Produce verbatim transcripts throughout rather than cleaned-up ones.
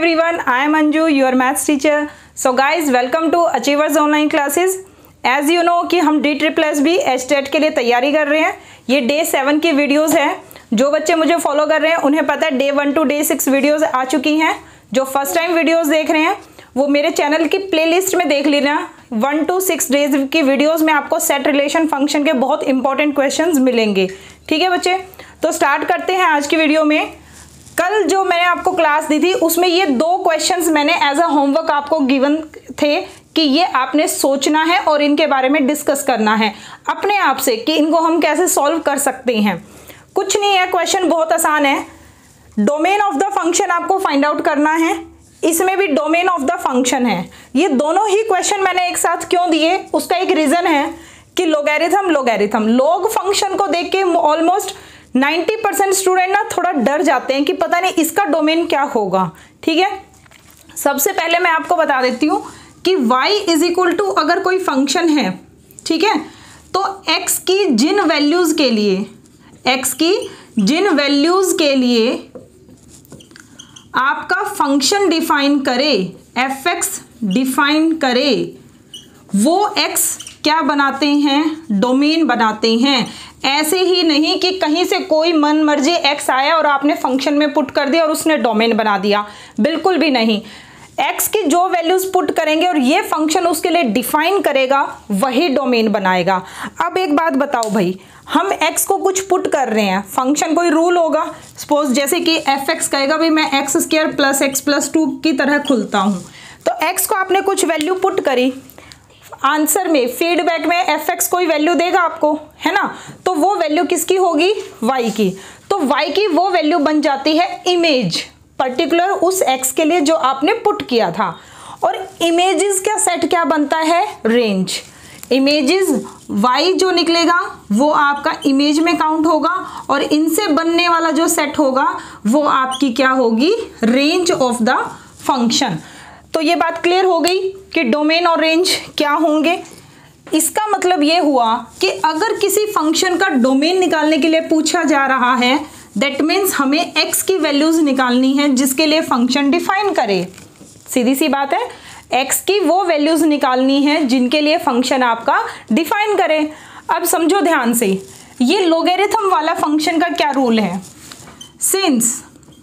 everyone, I am Anju, your maths teacher. So guys, welcome to Achievers Online Classes. As you know कि हम D triple S B H TET के लिए तैयारी कर रहे हैं। ये डे सेवन की वीडियोस है। जो बच्चे मुझे फॉलो कर रहे हैं उन्हें पता है day one two day six videos आ चुकी हैं। जो फर्स्ट टाइम वीडियोस देख रहे हैं वो मेरे चैनल की प्लेलिस्ट में देख लेना। वन टू सिक्स डेज की वीडियोस में आपको सेट रिलेशन फंक्शन के बहुत इंपॉर्टेंट क्वेश्चंस मिलेंगे। ठीक है बच्चे, तो स्टार्ट करते हैं आज की वीडियो में। कल जो मैंने आपको क्लास दी थी उसमें ये दो क्वेश्चंस मैंने एज अ होमवर्क आपको गिवन थे कि ये आपने सोचना है और इनके बारे में डिस्कस करना है अपने आप से कि इनको हम कैसे सॉल्व कर सकते हैं। कुछ नहीं है, क्वेश्चन बहुत आसान है। डोमेन ऑफ द फंक्शन आपको फाइंड आउट करना है। इसमें भी डोमेन ऑफ द फंक्शन है। ये दोनों ही क्वेश्चन मैंने एक साथ क्यों दिए, उसका एक रीजन है कि लोगैरिथम लोगैरिथम लॉग फंक्शन को देख के ऑलमोस्ट नाइन्टी परसेंट स्टूडेंट ना थोड़ा डर जाते हैं कि पता नहीं इसका डोमेन क्या होगा। ठीक है, सबसे पहले मैं आपको बता देती हूँ कि y इज इक्वल टू अगर कोई फंक्शन है, ठीक है, तो x की जिन वैल्यूज के लिए x की जिन वैल्यूज के लिए आपका फंक्शन डिफाइन करे, एफ एक्स डिफाइन करे, वो x क्या बनाते हैं, डोमेन बनाते हैं। ऐसे ही नहीं कि कहीं से कोई मन मर्जी x आया और आपने फंक्शन में पुट कर दिया और उसने डोमेन बना दिया, बिल्कुल भी नहीं। x की जो वैल्यूज पुट करेंगे और ये फंक्शन उसके लिए डिफाइन करेगा वही डोमेन बनाएगा। अब एक बात बताओ भाई, हम x को कुछ पुट कर रहे हैं, फंक्शन कोई रूल होगा, सपोज जैसे कि एफ एक्स कहेगा भाई मैं X square plus X plus two की तरह खुलता हूँ, तो x को आपने कुछ वैल्यू पुट करी, आंसर में फीडबैक में एफ एक्स कोई वैल्यू देगा आपको, है ना, तो वो वैल्यू किसकी होगी, y की। तो y की वो वैल्यू बन जाती है इमेज, पर्टिकुलर उस x के लिए जो आपने पुट किया था। और इमेजेस का सेट क्या बनता है, रेंज। इमेजेस y जो निकलेगा वो आपका इमेज में काउंट होगा और इनसे बनने वाला जो सेट होगा वो आपकी क्या होगी, रेंज ऑफ द फंक्शन। तो ये बात क्लियर हो गई कि डोमेन और रेंज क्या होंगे। इसका मतलब ये हुआ कि अगर किसी फंक्शन का डोमेन निकालने के लिए पूछा जा रहा है, दैट मीन्स हमें x की वैल्यूज निकालनी है जिसके लिए फंक्शन डिफाइन करे। सीधी सी बात है, x की वो वैल्यूज निकालनी है जिनके लिए फंक्शन आपका डिफाइन करे। अब समझो ध्यान से, ये लोगैरिथम वाला फंक्शन का क्या रूल है, सिंस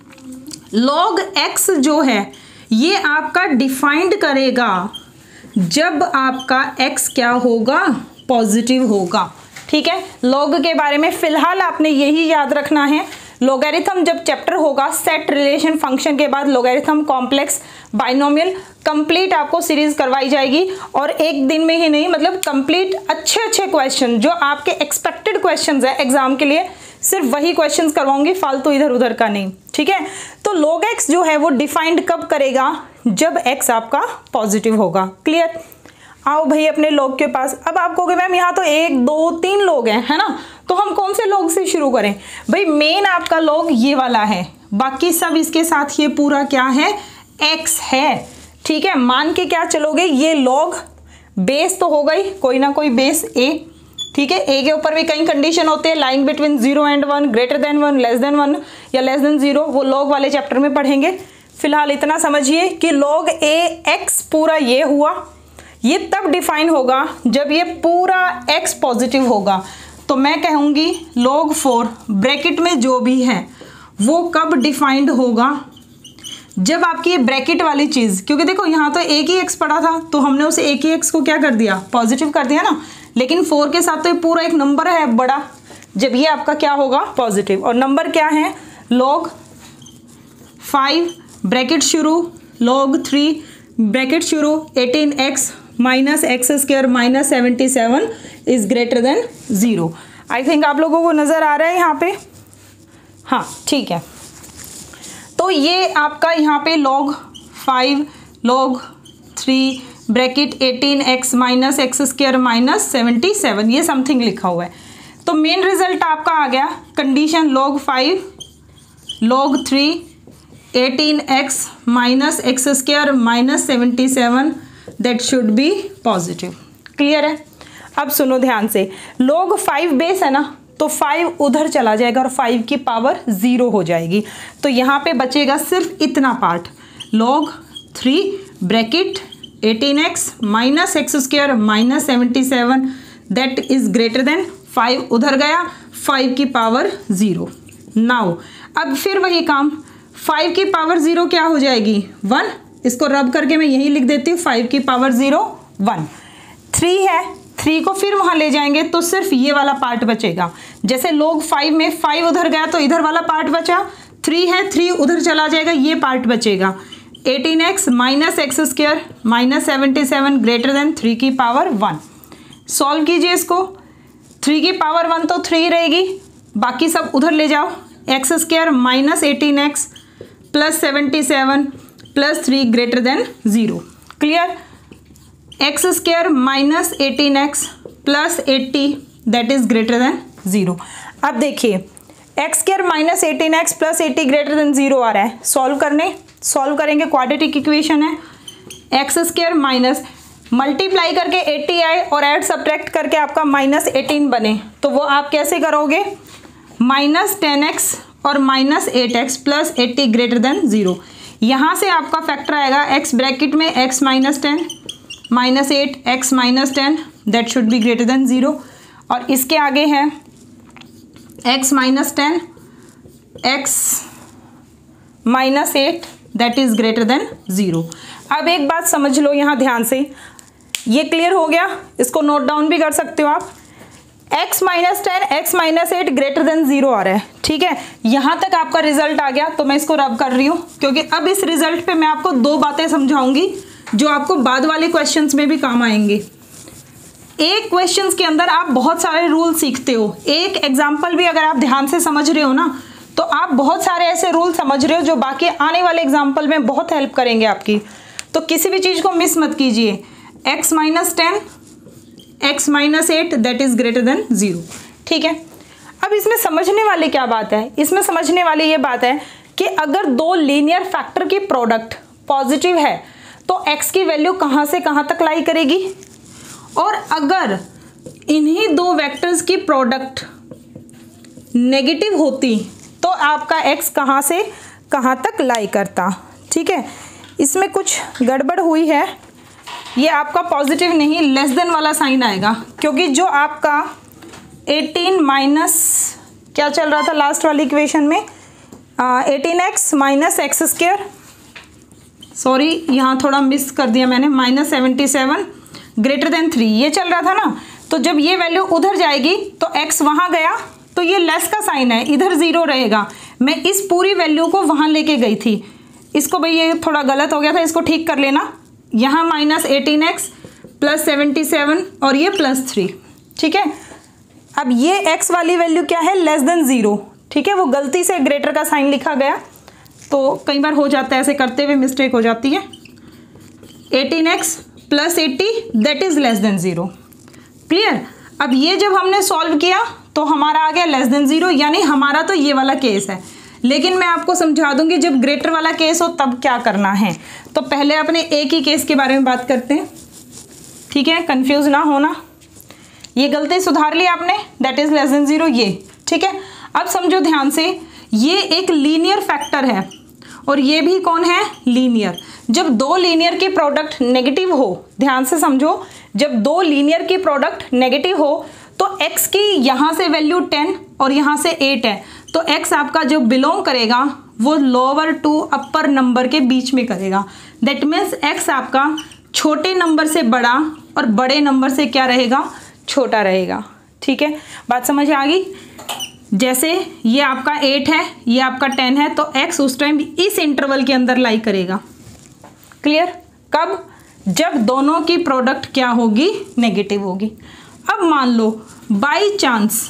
log x जो है ये आपका डिफाइंड करेगा जब आपका x क्या होगा, पॉजिटिव होगा। ठीक है, लॉग के बारे में फिलहाल आपने यही याद रखना है। लोगैरिथम जब चैप्टर होगा सेट रिलेशन फंक्शन के बाद लोगैरिथम कॉम्प्लेक्स बाइनोमियल कंप्लीट आपको सीरीज करवाई जाएगी और एक दिन में ही नहीं, मतलब कंप्लीट अच्छे अच्छे क्वेश्चन जो आपके एक्सपेक्टेड क्वेश्चंस है एग्जाम के लिए, सिर्फ वही क्वेश्चंस करवाऊंगी, फालतू इधर उधर का नहीं। ठीक है, तो log x जो है वो डिफाइंड कब करेगा, जब x आपका पॉजिटिव होगा। क्लियर, आओ भाई अपने log के पास। अब आप कहोगे मैम यहाँ तो एक दो तीन लोग हैं, है ना, तो हम कौन से log से शुरू करें। भाई मेन आपका log ये वाला है, बाकी सब इसके साथ ये पूरा क्या है, x है। ठीक है, मान के क्या चलोगे, ये log बेस तो हो गई, कोई ना कोई बेस a। ठीक है, ए के ऊपर भी कई कंडीशन होते हैं, line between zero and one, greater than one, less than one या लेस देन जीरो, वो लॉग वाले चैप्टर में पढ़ेंगे। फिलहाल इतना समझिए कि लॉग ए एक्स पूरा ये हुआ, ये तब डिफाइन होगा जब ये पूरा एक्स पॉजिटिव होगा। तो मैं कहूँगी लॉग फोर ब्रैकेट में जो भी है वो कब डिफाइंड होगा, जब आपकी ये ब्रैकेट वाली चीज़, क्योंकि देखो यहाँ तो एक ही एक्स पड़ा था तो हमने उसे एक ही एक्स को क्या कर दिया, पॉजिटिव कर दिया ना, लेकिन फोर के साथ तो ये पूरा एक नंबर है बड़ा, जब ये आपका क्या होगा, पॉजिटिव। और नंबर क्या है, लॉग फाइव ब्रैकेट शुरू, लॉग थ्री ब्रैकेट शुरू, eighteen x minus x square minus seventy seven is greater than zero. I think आप लोगों को नज़र आ रहा है यहाँ पे, हाँ ठीक है। तो ये आपका यहाँ पे log five log three bracket eighteen x minus x square minus seventy seven, ये समथिंग लिखा हुआ है। तो मेन रिजल्ट आपका आ गया, condition log five log three eighteen x minus x square minus seventy seven, that should be positive. Clear है। अब सुनो ध्यान से, लॉग फाइव बेस है ना, तो फाइव उधर चला जाएगा और फाइव की पावर ज़ीरो हो जाएगी, तो यहाँ पे बचेगा सिर्फ इतना part. Log three bracket eighteen x minus x square minus seventy seven that is greater than five, उधर गया फाइव की पावर ज़ीरो। नाउ अब फिर वही काम, फाइव की पावर ज़ीरो क्या हो जाएगी वन, इसको रब करके मैं यही लिख देती हूँ फाइव की पावर ज़ीरो वन। थ्री है, थ्री को फिर वहाँ ले जाएंगे तो सिर्फ ये वाला पार्ट बचेगा, जैसे लोग फाइव में फाइव उधर गया तो इधर वाला पार्ट बचा, थ्री है थ्री उधर चला जाएगा ये पार्ट बचेगा। Eighteen x minus x square minus seventy seven greater than three की पावर वन। सॉल्व कीजिए इसको, थ्री की पावर वन तो थ्री रहेगी, बाकी सब उधर ले जाओ, x square minus eighteen x plus seventy seven plus three greater than zero. Clear, x square minus eighteen x plus eighty that is greater than zero. अब देखिए x square minus eighteen x plus eighty greater than zero आ रहा है, solve करने solve करेंगे, quadratic equation है, x square minus multiply करके eighty आए और ऐड सब्ट्रैक्ट करके आपका माइनस एटीन बने, तो वो आप कैसे करोगे, माइनस टेन एक्स और minus eight x plus eighty greater than zero. यहाँ से आपका फैक्टर आएगा एक्स ब्रैकेट में x minus ten minus eight x minus ten that should be greater than zero, और इसके आगे है x minus ten x minus eight that is greater than zero. अब एक बात समझ लो यहाँ ध्यान से, ये क्लियर हो गया, इसको नोट डाउन भी कर सकते हो आप, x minus ten x minus eight greater than zero आ रहा है, ठीक है, यहाँ तक आपका रिजल्ट आ गया, तो मैं इसको रब कर रही हूँ क्योंकि अब इस रिजल्ट पे मैं आपको दो बातें समझाऊंगी जो आपको बाद वाले क्वेश्चंस में भी काम आएंगे। एक क्वेश्चंस के अंदर आप बहुत सारे रूल सीखते हो, एक एग्जाम्पल भी अगर आप ध्यान से समझ रहे हो ना तो आप बहुत सारे ऐसे रूल समझ रहे हो जो बाकी आने वाले एग्जाम्पल में बहुत हेल्प करेंगे आपकी, तो किसी भी चीज़ को मिस मत कीजिए। X minus ten x minus eight that is greater than zero, ठीक है। अब इसमें समझने वाली क्या बात है, इसमें समझने वाली ये बात है कि अगर दो लीनियर फैक्टर की प्रोडक्ट पॉजिटिव है तो x की वैल्यू कहाँ से कहाँ तक लाई करेगी, और अगर इन्हीं दो वेक्टर्स की प्रोडक्ट नेगेटिव होती तो आपका x कहाँ से कहाँ तक लाई करता, ठीक है। इसमें कुछ गड़बड़ हुई है, ये आपका पॉजिटिव नहीं लेस देन वाला साइन आएगा, क्योंकि जो आपका एटीन माइनस क्या चल रहा था लास्ट वाली इक्वेशन में, eighteen x minus x square, sorry यहाँ थोड़ा मिस कर दिया मैंने, minus seventy seven greater than three ये चल रहा था ना, तो जब ये वैल्यू उधर जाएगी तो x वहाँ गया तो ये लेस का साइन है, इधर ज़ीरो रहेगा, मैं इस पूरी वैल्यू को वहाँ लेके गई थी, इसको भाई ये थोड़ा गलत हो गया था, इसको ठीक कर लेना, यहाँ minus eighteen x plus seventy seven और ये प्लस थ्री, ठीक है। अब ये x वाली वैल्यू क्या है, लेस देन ज़ीरो, ठीक है, वो गलती से ग्रेटर का साइन लिखा गया, तो कई बार हो जाता है ऐसे करते हुए मिस्टेक हो जाती है। Eighteen x plus eighty that is less than zero, clear. अब ये जब हमने सॉल्व किया तो हमारा आ गया लेस देन ज़ीरो, यानी हमारा तो ये वाला केस है, लेकिन मैं आपको समझा दूंगी जब ग्रेटर वाला केस हो तब क्या करना है। तो पहले अपने एक ही केस के बारे में बात करते हैं, ठीक है, कंफ्यूज ना होना, ये गलती सुधार ली आपने, that is less than zero ये, ठीक है। अब समझो ध्यान से, ये एक लीनियर फैक्टर है और ये भी कौन है, लीनियर। जब दो लीनियर की प्रोडक्ट नेगेटिव हो, ध्यान से समझो, जब दो लीनियर की प्रोडक्ट नेगेटिव हो तो x की यहाँ से वैल्यू टेन और यहाँ से एट है, तो x आपका जो बिलोंग करेगा वो लोअर टू अपर नंबर के बीच में करेगा, दैट मीन्स x आपका छोटे नंबर से बड़ा और बड़े नंबर से क्या रहेगा, छोटा रहेगा, ठीक है। बात समझ आ गई। जैसे ये आपका एट है, ये आपका टेन है, तो x उस टाइम इस इंटरवल के अंदर लाई करेगा, क्लियर। कब, जब दोनों की प्रोडक्ट क्या होगी, नेगेटिव होगी। अब मान लो बाई चांस,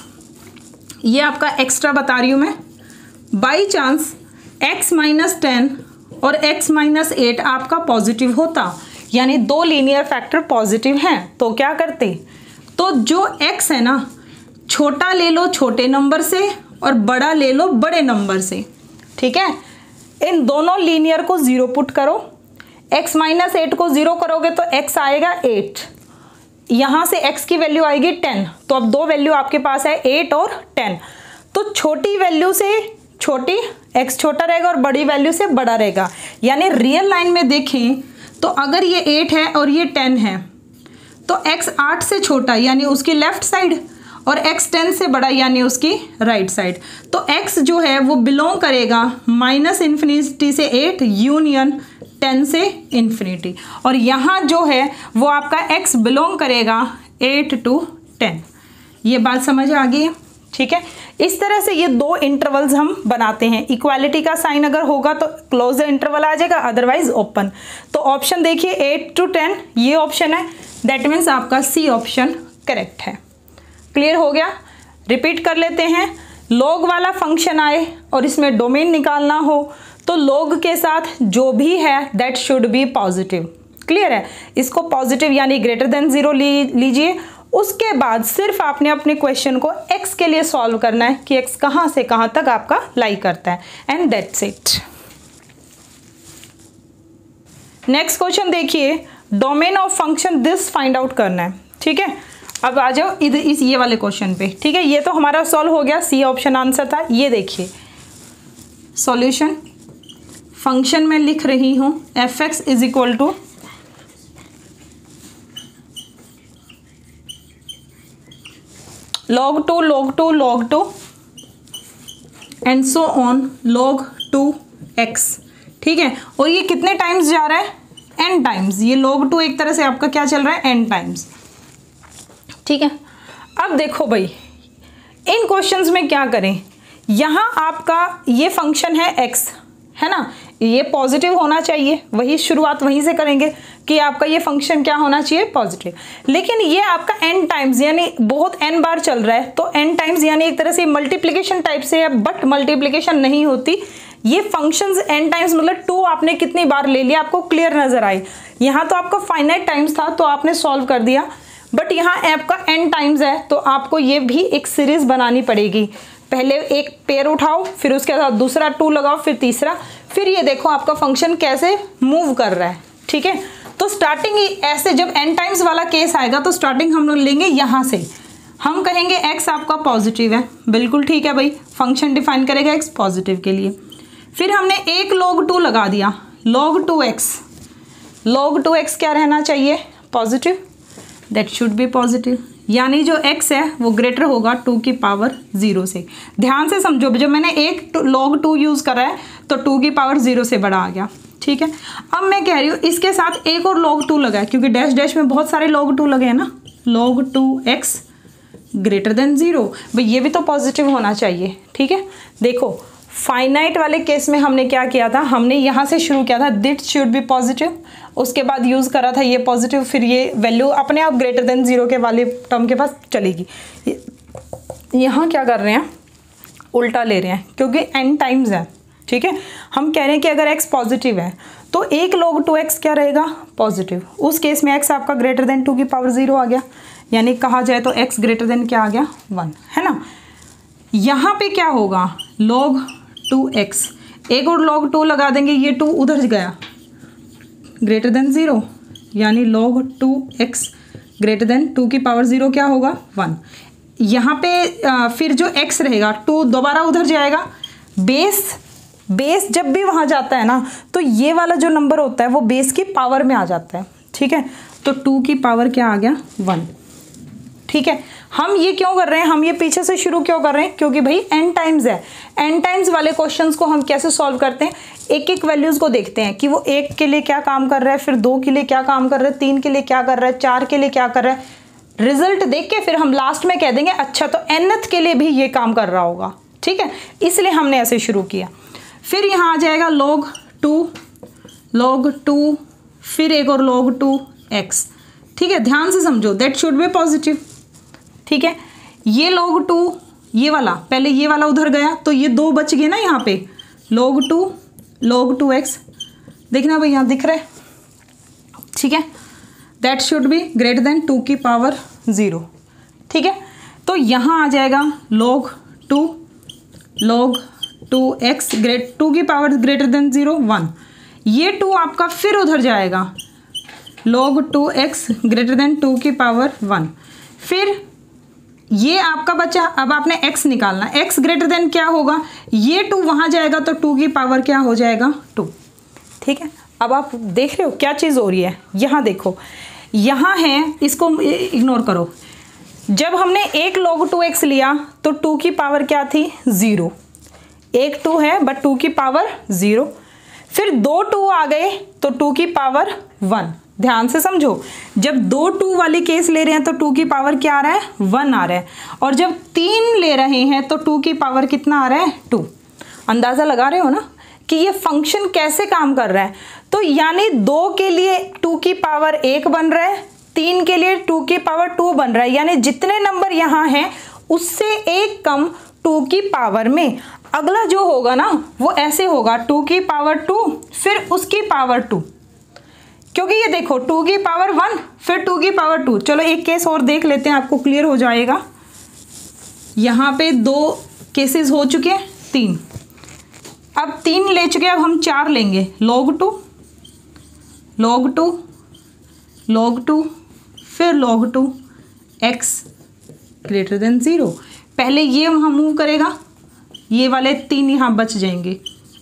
ये आपका एक्स्ट्रा बता रही हूँ मैं, by chance x minus ten और x माइनस एट आपका पॉजिटिव होता, यानी दो लीनियर फैक्टर पॉजिटिव हैं, तो क्या करते, तो जो x है ना, छोटा ले लो छोटे नंबर से और बड़ा ले लो बड़े नंबर से, ठीक है। इन दोनों लीनियर को ज़ीरो पुट करो, x माइनस एट को ज़ीरो करोगे तो x आएगा एट, यहाँ से x की वैल्यू आएगी टेन, तो अब दो वैल्यू आपके पास है एट और टेन, तो छोटी वैल्यू से छोटी, x छोटा रहेगा और बड़ी वैल्यू से बड़ा रहेगा। यानी रियल लाइन में देखें तो अगर ये एट है और ये टेन है तो x आठ से छोटा यानी उसकी लेफ्ट साइड और x टेन से बड़ा यानी उसकी राइट साइड। तो x जो है वो बिलोंग करेगा माइनस इन्फिनिटी से एट यूनियन टेन से इन्फिनिटी, और यहाँ जो है वो आपका x बिलोंग करेगा एट टू टेन। ये बात समझ आ गई है, ठीक है। इस तरह से ये दो इंटरवल्स हम बनाते हैं। इक्वालिटी का साइन अगर होगा तो क्लोज इंटरवल आ जाएगा, अदरवाइज ओपन। तो ऑप्शन देखिए एट टू टेन ये ऑप्शन है, दैट मीन्स आपका सी ऑप्शन करेक्ट है। क्लियर हो गया? रिपीट कर लेते हैं। लॉग वाला फंक्शन आए और इसमें डोमेन निकालना हो तो लॉग के साथ जो भी है that should be positive. Clear है? इसको पॉजिटिव यानी ग्रेटर देन जीरो लीजिए। उसके बाद सिर्फ आपने अपने क्वेश्चन को x के लिए सॉल्व करना है कि x कहाँ से कहाँ तक आपका लाई करता है, and that's it. Next question देखिए, domain of function this find out करना है, ठीक है। अब आ जाओ इधर इस ये वाले क्वेश्चन पे, ठीक है। ये तो हमारा सॉल्व हो गया, सी ऑप्शन आंसर था। ये देखिए सॉल्यूशन, फंक्शन में लिख रही हूँ f x is equal to log two log two log two and so on log two x, ठीक है। और ये कितने टाइम्स जा रहा है? N times. ये लॉग टू एक तरह से आपका क्या चल रहा है? एन टाइम्स, ठीक है। अब देखो भाई इन क्वेश्चंस में क्या करें, यहाँ आपका ये फंक्शन है x, है ना, ये पॉजिटिव होना चाहिए, वही शुरुआत वहीं से करेंगे कि आपका ये फंक्शन क्या होना चाहिए? पॉजिटिव। लेकिन ये आपका n टाइम्स यानी बहुत n बार चल रहा है, तो n टाइम्स यानी एक तरह से मल्टीप्लिकेशन टाइप से है, बट मल्टीप्लिकेशन नहीं होती। ये फंक्शंस n टाइम्स मतलब टू आपने कितनी बार ले लिया, आपको क्लियर नजर आए। यहाँ तो आपका फाइनाइट टाइम्स था तो आपने सॉल्व कर दिया, बट यहाँ आपका n टाइम्स है तो आपको ये भी एक सीरीज बनानी पड़ेगी। पहले एक पेयर उठाओ, फिर उसके साथ दूसरा टू लगाओ, फिर तीसरा, फिर ये देखो आपका फंक्शन कैसे मूव कर रहा है, ठीक है। तो स्टार्टिंग ऐसे जब n टाइम्स वाला केस आएगा तो स्टार्टिंग हम लोग लेंगे यहाँ से, हम कहेंगे x आपका पॉजिटिव है, बिल्कुल ठीक है भाई, फंक्शन डिफाइन करेगा x पॉजिटिव के लिए। फिर हमने एक log टू लगा दिया, log two x, log two x क्या रहना चाहिए? Positive, that should be positive. यानी जो x है वो ग्रेटर होगा टू की पावर जीरो से। ध्यान से समझो, जब मैंने एक लॉग टू यूज़ करा है तो टू की पावर जीरो से बड़ा आ गया, ठीक है। अब मैं कह रही हूँ इसके साथ एक और लॉग टू लगा है, क्योंकि डैश डैश में बहुत सारे लॉग टू लगे हैं ना। Log two x greater than zero, भाई ये भी तो पॉजिटिव होना चाहिए, ठीक है। देखो फाइनाइट वाले केस में हमने क्या किया था, हमने यहाँ से शुरू किया था दिट शुड बी पॉजिटिव, उसके बाद यूज़ करा था ये पॉजिटिव, फिर ये वैल्यू अपने आप ग्रेटर देन जीरो के वाले टर्म के पास चलेगी। यहाँ क्या कर रहे हैं? उल्टा ले रहे हैं, क्योंकि एन टाइम्स है, ठीक है। हम कह रहे हैं कि अगर x पॉजिटिव है तो एक log टू एक्स क्या रहेगा? पॉजिटिव। उस केस में x आपका ग्रेटर देन टू की पावर जीरो आ गया, यानी कहा जाए तो x ग्रेटर देन क्या आ गया? वन, है ना। यहाँ पे क्या होगा? log टू एक्स, एक और log टू लगा देंगे, ये टू उधर गया, ग्रेटर देन ज़ीरो, यानी log two x greater than two की पावर ज़ीरो क्या होगा? वन। यहाँ पे आ, फिर जो x रहेगा टू दोबारा उधर जाएगा, बेस बेस जब भी वहाँ जाता है ना तो ये वाला जो नंबर होता है वो बेस की पावर में आ जाता है, ठीक है। तो टू की पावर क्या आ गया? वन, ठीक है। हम ये क्यों कर रहे हैं, हम ये पीछे से शुरू क्यों कर रहे हैं? क्योंकि भाई n टाइम्स है। n टाइम्स वाले क्वेश्चंस को हम कैसे सॉल्व करते हैं? एक एक वैल्यूज को देखते हैं कि वो एक के लिए क्या काम कर रहा है, फिर दो के लिए क्या काम कर रहा है, तीन के लिए क्या कर रहा है, चार के लिए क्या कर रहा है। रिजल्ट देख के फिर हम लास्ट में कह देंगे अच्छा तो nth के लिए भी ये काम कर रहा होगा, ठीक है। इसलिए हमने ऐसे शुरू किया। फिर यहाँ आ जाएगा log टू, log टू, फिर एक और log टू एक्स, ठीक है। ध्यान से समझो, दैट शुड बी पॉजिटिव, ठीक है। ये log टू, ये वाला पहले ये वाला उधर गया तो ये दो बच गए ना यहाँ पे, log two log two x, देखना भाई यहाँ दिख रहा है, ठीक है। That should be greater than two की पावर ज़ीरो, ठीक है। तो यहाँ आ जाएगा log two log two x great two की power greater than zero, one. ये टू आपका फिर उधर जाएगा, log two x greater than two की पावर वन। फिर ये आपका बचा। अब आपने x निकालना, x ग्रेटर देन क्या होगा, ये टू वहाँ जाएगा तो टू की पावर क्या हो जाएगा, टू। ठीक है, अब आप देख रहे हो क्या चीज़ हो रही है, यहाँ देखो, यहाँ है, इसको इग्नोर करो। जब हमने एक log टू एक्स लिया तो टू की पावर क्या थी, ज़ीरो। एक टू है बट टू की पावर ज़ीरो। फिर दो टू आ गए तो टू की पावर वन। ध्यान से समझो, जब दो टू वाली केस ले रहे हैं तो टू की पावर क्या आ रहा है, वन आ रहा है। और जब तीन ले रहे हैं तो टू की पावर कितना आ रहा है, टू। अंदाज़ा लगा रहे हो ना कि ये फंक्शन कैसे काम कर रहा है। तो यानी दो के लिए टू की पावर एक बन रहा है, तीन के लिए टू की पावर टू बन रहा है, यानी जितने नंबर यहाँ हैं उससे एक कम टू की पावर में। अगला जो होगा ना वो ऐसे होगा, टू की पावर टू फिर उसकी पावर टू, क्योंकि ये देखो टू की पावर वन फिर टू की पावर टू। चलो एक केस और देख लेते हैं, आपको क्लियर हो जाएगा। यहाँ पे दो केसेस हो चुके हैं, तीन। अब तीन ले चुके हैं, अब हम चार लेंगे। log two, log two, log two, फिर log two, x greater than zero. पहले ये वहाँ मूव करेगा, ये वाले तीन यहाँ बच जाएंगे,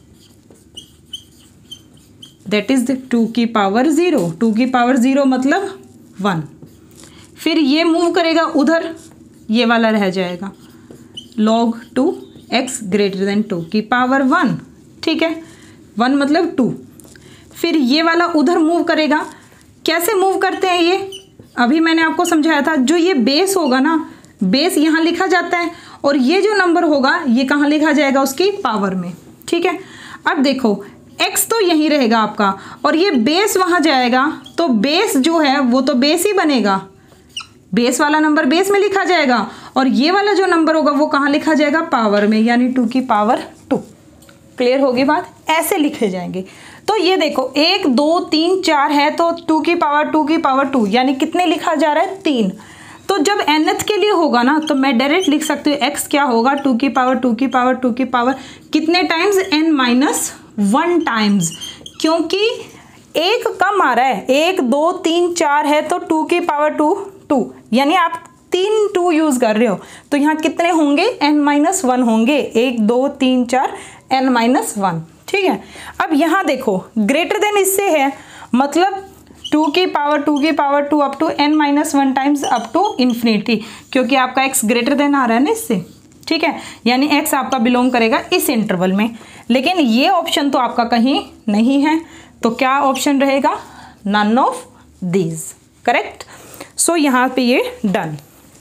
दैट इज द टू की पावर ज़ीरो। टू की पावर ज़ीरो मतलब वन। फिर ये मूव करेगा उधर, ये वाला रह जाएगा log two x greater than two की पावर वन। ठीक है, वन मतलब टू। फिर ये वाला उधर मूव करेगा। कैसे मूव करते हैं ये, अभी मैंने आपको समझाया था। जो ये बेस होगा ना, बेस यहाँ लिखा जाता है और ये जो नंबर होगा ये कहाँ लिखा जाएगा, उसकी पावर में। ठीक है, अब देखो x तो यहीं रहेगा आपका और ये बेस वहाँ जाएगा, तो बेस जो है वो तो बेस ही बनेगा, बेस वाला नंबर बेस में लिखा जाएगा और ये वाला जो नंबर होगा वो कहाँ लिखा जाएगा, पावर में, यानी टू की पावर टू। क्लियर होगी बात, ऐसे लिखे जाएंगे। तो ये देखो एक दो तीन चार है तो टू की पावर टू की पावर टू, यानी कितने लिखा जा रहा है, तीन। तो जब nth के लिए होगा ना तो मैं डायरेक्ट लिख सकती हूँ x क्या होगा, टू की पावर टू की पावर टू की पावर कितने times, n minus one times, क्योंकि एक कम आ रहा है। एक दो तीन चार है तो टू की पावर टू टू, यानी आप तीन टू यूज कर रहे हो तो यहाँ कितने होंगे, n माइनस वन होंगे। एक दो तीन चार n माइनस वन। ठीक है, अब यहाँ देखो ग्रेटर देन इससे है, मतलब टू की पावर टू की power two up to n minus one times up to infinity, क्योंकि आपका x ग्रेटर देन आ रहा है ना इससे। ठीक है, यानी x आपका बिलोंग करेगा इस इंटरवल में। लेकिन ये ऑप्शन तो आपका कहीं नहीं है, तो क्या ऑप्शन रहेगा, none of these. Correct. So यहाँ पे ये डन।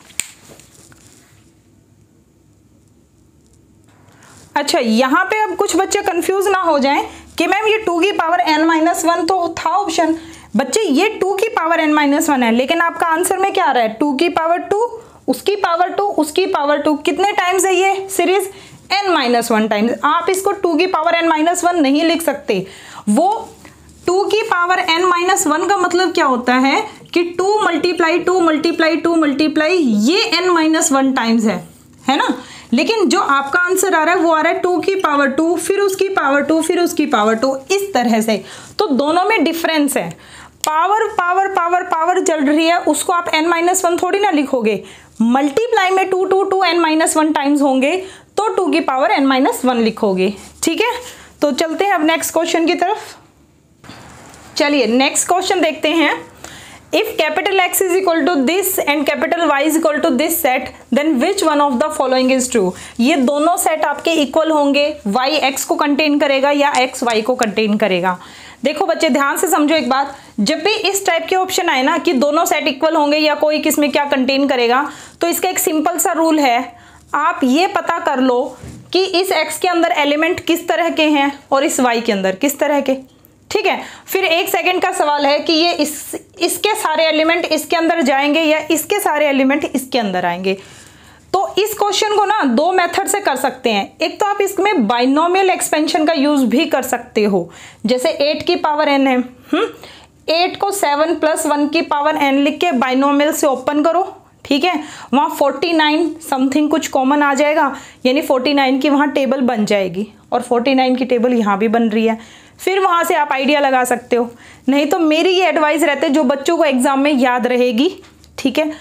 अच्छा, यहाँ पे अब कुछ बच्चे कंफ्यूज ना हो जाएं कि मैम ये टू की पावर n माइनस वन तो था ऑप्शन। बच्चे ये टू की पावर n माइनस वन है, लेकिन आपका आंसर में क्या आ रहा है, टू की पावर टू, उसकी पावर टू, उसकी पावर टू। कितने टाइम्स है ये series, n minus one times. आप इसको टू की पावर n माइनस वन नहीं लिख सकते। वो टू की पावर n माइनस वन का मतलब क्या होता है कि two multiply two multiply two multiply ये n माइनस वन टाइम्स है, है ना। लेकिन जो आपका आंसर आ रहा है वो आ रहा है टू की पावर टू, फिर उसकी पावर टू, फिर उसकी पावर टू, इस तरह से। तो दोनों में डिफरेंस है। पावर पावर पावर पावर चल रही है, उसको आप n माइनस वन थोड़ी ना लिखोगे। मल्टीप्लाई में two two two n minus one times होंगे तो टू की पावर n माइनस वन लिखोगे। ठीक है, तो चलते हैं अब नेक्स्ट क्वेश्चन की तरफ। चलिए नेक्स्ट क्वेश्चन देखते हैं। If capital X is equal to this and capital Y is equal to this set, then which one of the following is true? ये दोनों सेट आपके इक्वल होंगे, Y X को कंटेन करेगा या X Y को कंटेन करेगा। देखो बच्चे ध्यान से समझो एक बात, जब भी इस टाइप के ऑप्शन आए ना कि दोनों सेट इक्वल होंगे या कोई किस में क्या कंटेन करेगा, तो इसका एक सिंपल सा रूल है। आप ये पता कर लो कि इस X के अंदर एलिमेंट किस तरह के हैं और इस Y के अंदर किस तरह के। ठीक है, फिर एक सेकंड का सवाल है कि ये इस इसके सारे एलिमेंट इसके अंदर जाएंगे या इसके सारे एलिमेंट इसके अंदर आएंगे। तो इस क्वेश्चन को ना दो मेथड से कर सकते हैं। एक तो आप इसमें बाइनोमियल एक्सपेंशन का यूज भी कर सकते हो, जैसे एट की पावर एन है, हम्म एट को सेवन प्लस वन की पावर एन लिख के बाइनोमियल से ओपन करो। ठीक है, वहाँ फोर्टी नाइन समथिंग कुछ कॉमन आ जाएगा, यानी फोर्टी नाइन की वहाँ टेबल बन जाएगी और फोर्टी नाइन की टेबल यहाँ भी बन रही है। फिर वहाँ से आप आइडिया लगा सकते हो। नहीं तो मेरी ये एडवाइस रहते जो बच्चों को एग्जाम में याद रहेगी, ठीक है,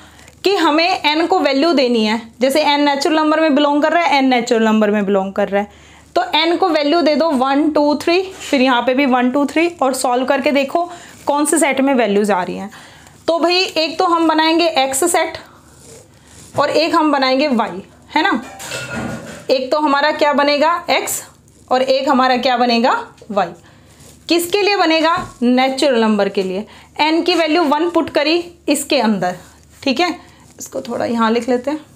कि हमें एन को वैल्यू देनी है, जैसे एन नेचुरल नंबर में बिलोंग कर रहा है, एन नेचुरल नंबर में बिलोंग कर रहा है, तो एन को वैल्यू दे दो वन टू थ्री, फिर यहाँ पे भी वन टू थ्री, और सॉल्व करके देखो कौन से सेट में वैल्यूज आ रही हैं। तो भाई एक तो हम बनाएंगे एक्स सेट और एक हम बनाएंगे वाई, है ना। एक तो हमारा क्या बनेगा एक्स और एक हमारा क्या बनेगा वाई। किसके लिए बनेगा? नेचुरल नंबर के लिए। एन की वैल्यू वन पुट करी इसके अंदर, ठीक है। इसको थोड़ा यहाँ लिख लेते हैं।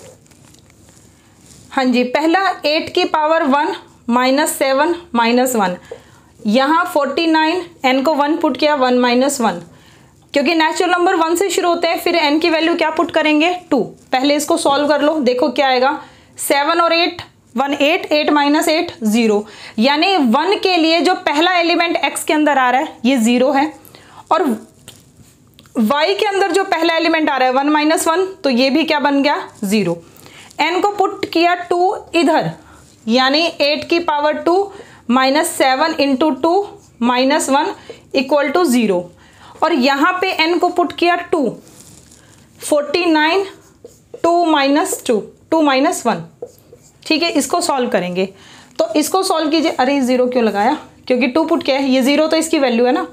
हाँ जी, पहला एट की power one minus seven minus one, यहाँ फोर्टी नाइन, एन को वन पुट किया, वन माइनस वन, क्योंकि नेचुरल नंबर वन से शुरू होते हैं। फिर एन की वैल्यू क्या पुट करेंगे? टू। पहले इसको सॉल्व कर लो, देखो क्या आएगा। सेवन और eight, one eight, eight minus eight zero, यानी वन के लिए जो पहला एलिमेंट एक्स के अंदर आ रहा है ये जीरो है, और वाई के अंदर जो पहला एलिमेंट आ रहा है वन माइनस वन, तो ये भी क्या बन गया? जीरो। एन को पुट किया टू इधर, यानी एट की power two minus seven into two minus one equal to zero, और यहाँ पे एन को पुट किया two, forty nine, two minus two, two minus one, ठीक है। इसको सॉल्व करेंगे, तो इसको सॉल्व कीजिए। अरे जीरो क्यों लगाया? क्योंकि टू पुट किया है, ये जीरो तो इसकी वैल्यू है ना,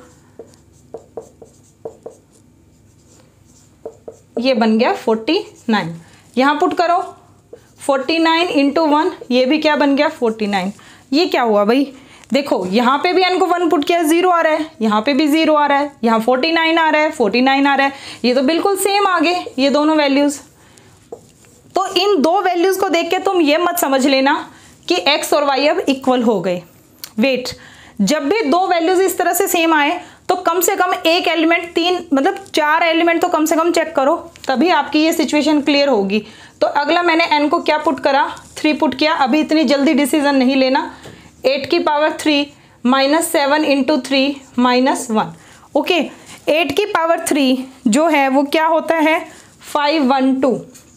ये बन गया फोर्टी नाइन। यहाँ पुट करो फोर्टी नाइन इंटू वन, ये भी क्या बन गया? Forty nine. ये क्या हुआ भाई? देखो यहाँ पे भी एन को वन पुट किया, जीरो आ रहा है, यहाँ पे भी जीरो आ रहा है, यहाँ फोर्टी नाइन आ रहा है, फोर्टी नाइन आ रहा है, ये तो बिल्कुल सेम आ गए ये दोनों वैल्यूज। तो इन दो वैल्यूज को देख के तुम ये मत समझ लेना कि एक्स और वाई अब इक्वल हो गए। वेट, जब भी दो वैल्यूज इस तरह से सेम आए तो कम से कम एक एलिमेंट, तीन मतलब चार एलिमेंट तो कम से कम चेक करो, तभी आपकी ये सिचुएशन क्लियर होगी। तो अगला मैंने एन को क्या पुट करा? थ्री पुट किया। अभी इतनी जल्दी डिसीजन नहीं लेना। एट की power three minus seven into three minus one, okay. Eight की पावर थ्री जो है वो क्या होता है? फाइव वन टू,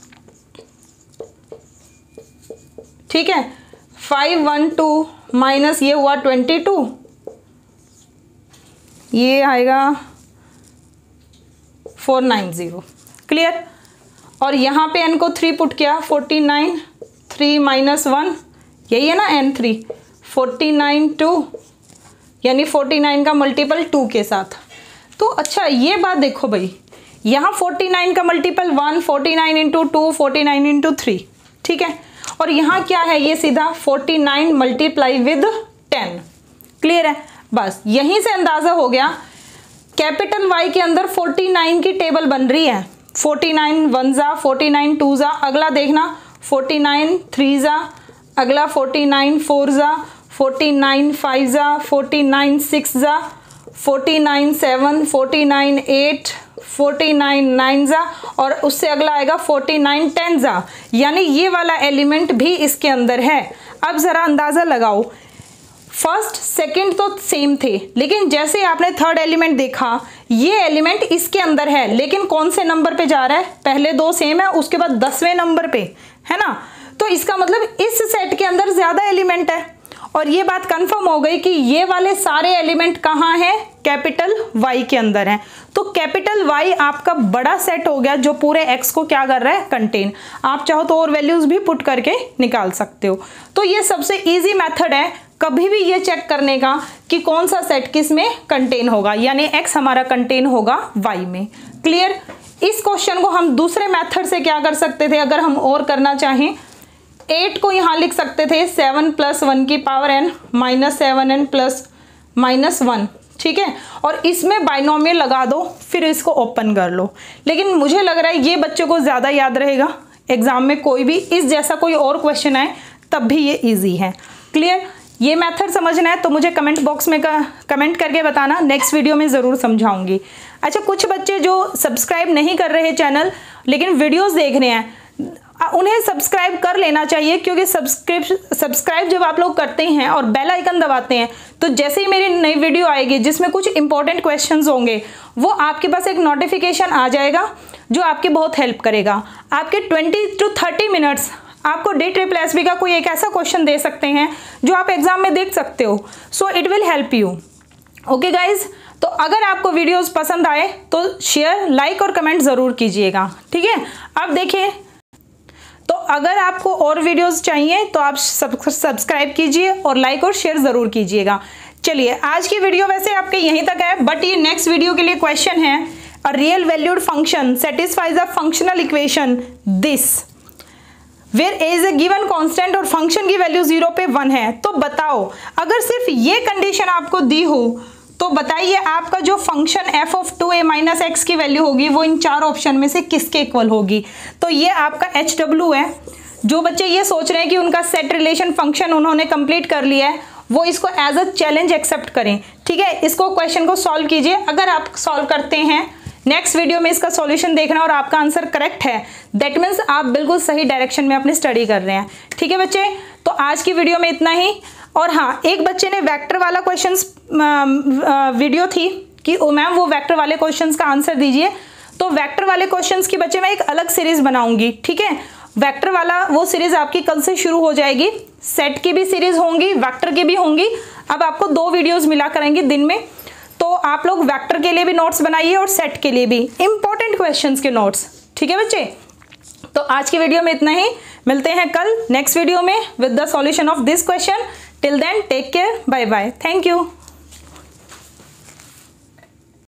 ठीक है। फाइव वन टू माइनस ये हुआ ट्वेंटी टू, ये आएगा फोर नाइन जीरो, क्लियर। और यहाँ पे एन को थ्री पुट किया, forty nine, three minus one, यही है ना n three, forty nine two, यानी फोर्टी नाइन का मल्टीपल टू के साथ। तो अच्छा ये बात देखो भाई, यहाँ फोर्टी नाइन का multiple one, forty nine into two, forty nine into three, ठीक है। और यहाँ क्या है? ये सीधा forty nine multiply with ten, clear है। बस यहीं से अंदाजा हो गया कैपिटल वाई के अंदर फोर्टी नाइन की टेबल बन रही है। फोर्टी नाइन वन जा, फोर्टी नाइन टू जा, अगला देखना फोर्टी नाइन थ्री जा, अगला फोर्टी नाइन फोर जा, फोर्टी नाइन फाइव जा, फोर्टी नाइन सिक्स जा, forty nine seven, forty nine eight, forty nine nine जा, और उससे अगला आएगा फोर्टी नाइन टेन जा, यानी ये वाला एलिमेंट भी इसके अंदर है। अब जरा अंदाजा लगाओ, फर्स्ट सेकंड तो सेम थे, लेकिन जैसे आपने थर्ड एलिमेंट देखा ये एलिमेंट इसके अंदर है, लेकिन कौन से नंबर पे जा रहा है? पहले दो सेम है, उसके बाद दसवें नंबर पे, है ना। तो इसका मतलब इस सेट के अंदर ज्यादा एलिमेंट है, और ये बात कंफर्म हो गई कि ये वाले सारे एलिमेंट कहाँ हैं? कैपिटल वाई के अंदर हैं। तो कैपिटल वाई आपका बड़ा सेट हो गया जो पूरे एक्स को क्या कर रहा है? कंटेन। आप चाहो तो और वैल्यूज भी पुट करके निकाल सकते हो। तो ये सबसे इजी मेथड है कभी भी ये चेक करने का कि कौन सा सेट किस में कंटेन होगा, यानी एक्स हमारा कंटेन होगा वाई में। क्लियर। इस क्वेश्चन को हम दूसरे मेथड से क्या कर सकते थे, अगर हम और करना चाहें, एट को यहाँ लिख सकते थे सेवन प्लस वन की power n minus seven n plus minus one, ठीक है। और इसमें बाइनोमियल लगा दो, फिर इसको ओपन कर लो। लेकिन मुझे लग रहा है ये बच्चों को ज़्यादा याद रहेगा, एग्जाम में कोई भी इस जैसा कोई और क्वेश्चन आए तब भी ये ईजी है। क्लियर। ये मेथड समझना है तो मुझे कमेंट बॉक्स में का, कमेंट करके बताना, नेक्स्ट वीडियो में ज़रूर समझाऊंगी। अच्छा, कुछ बच्चे जो सब्सक्राइब नहीं कर रहे चैनल लेकिन वीडियोस देख रहे हैं, उन्हें सब्सक्राइब कर लेना चाहिए, क्योंकि सब्सक्राइब सब्सक्राइब जब आप लोग करते हैं और बेल आइकन दबाते हैं तो जैसे ही मेरी नई वीडियो आएगी जिसमें कुछ इंपॉर्टेंट क्वेश्चंस होंगे वो आपके पास एक नोटिफिकेशन आ जाएगा जो आपकी बहुत हेल्प करेगा। आपके ट्वेंटी टू थर्टी मिनट्स आपको डी ट्रिपल एस बी का कोई एक ऐसा क्वेश्चन दे सकते हैं जो आप एग्जाम में देख सकते हो। So it will help you. Okay guys, तो अगर आपको वीडियोस पसंद आए तो शेयर, लाइक और कमेंट ज़रूर कीजिएगा, ठीक है। अब देखिए, तो अगर आपको और वीडियोस चाहिए तो आप सब्सक्राइब कीजिए और लाइक और शेयर ज़रूर कीजिएगा। चलिए, आज की वीडियो वैसे आपके यहीं तक है, बट ये नेक्स्ट वीडियो के लिए क्वेश्चन है, a real valued function satisfies a functional equation this where a is a given constant और फंक्शन की वैल्यू जीरो पे वन है। तो बताओ, अगर सिर्फ ये कंडीशन आपको दी हो तो बताइए आपका जो function f of two a minus x की वैल्यू होगी वो इन चार ऑप्शन में से किसके इक्वल होगी। तो ये आपका एच डब्ल्यू है। जो बच्चे ये सोच रहे हैं कि उनका सेट रिलेशन फंक्शन उन्होंने कंप्लीट कर लिया है, वो इसको एज अ चैलेंज एक्सेप्ट करें, ठीक है। इसको क्वेश्चन को सॉल्व कीजिए। अगर आप सॉल्व करते हैं, नेक्स्ट वीडियो में इसका सॉल्यूशन देखना और आपका आंसर करेक्ट है, दैट मीन्स आप बिल्कुल सही डायरेक्शन में अपनी स्टडी कर रहे हैं, ठीक है बच्चे। तो आज की वीडियो में इतना ही। और हाँ, एक बच्चे ने वेक्टर वाला क्वेश्चंस वीडियो थी कि ओ मैम वो वेक्टर वाले क्वेश्चंस का आंसर दीजिए। तो वेक्टर वाले क्वेश्चंस की बच्चे मैं एक अलग सीरीज बनाऊंगी, ठीक है। वेक्टर वाला वो सीरीज आपकी कल से शुरू हो जाएगी। सेट की भी सीरीज होंगी, वेक्टर की भी होंगी। अब आपको दो वीडियोस मिला करेंगे दिन में, तो आप लोग वेक्टर के लिए भी नोट्स बनाइए और सेट के लिए भी इंपॉर्टेंट क्वेश्चंस के नोट्स, ठीक है बच्चे। तो आज की वीडियो में इतना ही, मिलते हैं कल नेक्स्ट वीडियो में with the solution of this question. Till then take care, bye bye, thank you.